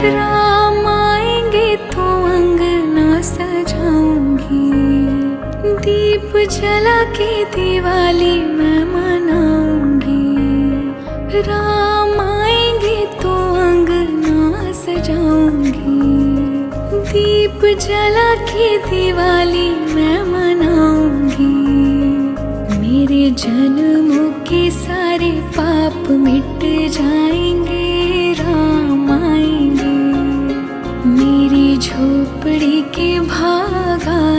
राम आएंगे तो अंगना सजाऊंगी, दीप जला के दिवाली मैं मनाऊंगी। राम आएंगे तो अंगना सजाऊंगी, दीप जला के दिवाली मैं मनाऊंगी। मेरे जन्मों के सारे पाप मिट जाएंगे, राम आएंगे। मेरी झोपड़ी के भागा